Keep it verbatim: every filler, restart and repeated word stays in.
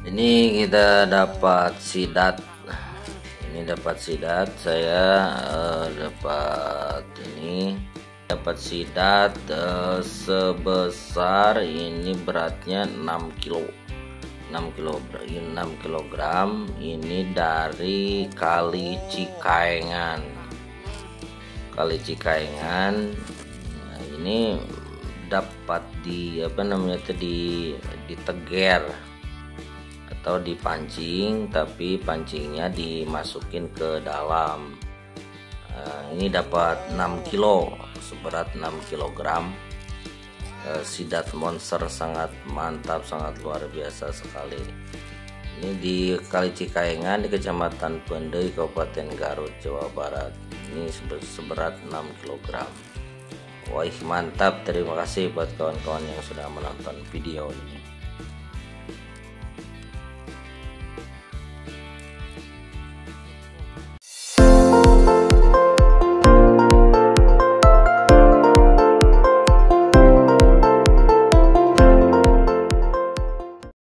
Ini kita dapat sidat. Ini dapat sidat. Saya uh, dapat ini dapat sidat uh, sebesar ini beratnya enam kilo. enam kilo enam kilogram. Ini dari Kali Cikaengan. Kali Cikaengan. Nah, ini dapat di apa namanya tadi diteger atau dipancing, tapi pancingnya dimasukin ke dalam. Nah, ini dapat enam kilo, seberat enam kilogram. Uh, sidat monster sangat mantap, sangat luar biasa sekali. Ini di Kali Cikaengan di Kecamatan Pendai, Kabupaten Garut, Jawa Barat. Ini seberat enam kilogram. Wah, mantap. Terima kasih buat kawan-kawan yang sudah menonton video ini.